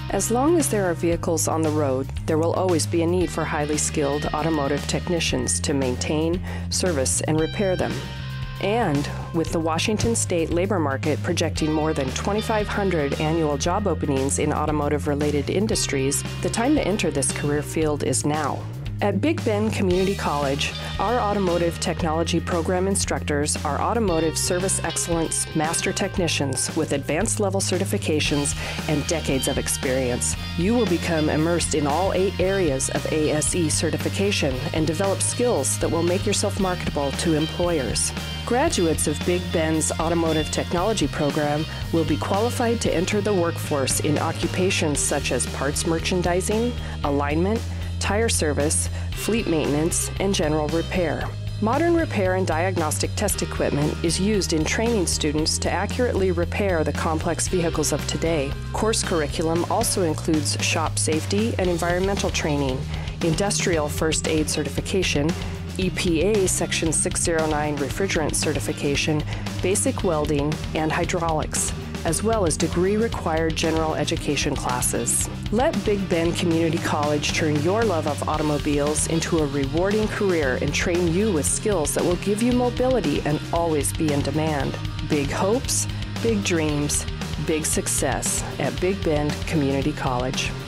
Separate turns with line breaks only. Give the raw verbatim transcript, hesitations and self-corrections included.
As long as there are vehicles on the road, there will always be a need for highly skilled automotive technicians to maintain, service, and repair them. And with the Washington state labor market projecting more than twenty-five hundred annual job openings in automotive-related industries, the time to enter this career field is now. At Big Bend Community College, our Automotive Technology program instructors are Automotive Service Excellence Master Technicians with advanced level certifications and decades of experience. You will become immersed in all eight areas of A S E certification and develop skills that will make yourself marketable to employers. Graduates of Big Bend's Automotive Technology program will be qualified to enter the workforce in occupations such as parts merchandising, alignment, tire service, fleet maintenance, and general repair. Modern repair and diagnostic test equipment is used in training students to accurately repair the complex vehicles of today. Course curriculum also includes shop safety and environmental training, industrial first aid certification, E P A Section six oh nine refrigerant certification, basic welding, and hydraulics, as well as degree-required general education classes. Let Big Bend Community College turn your love of automobiles into a rewarding career and train you with skills that will give you mobility and always be in demand. Big hopes, big dreams, big success at Big Bend Community College.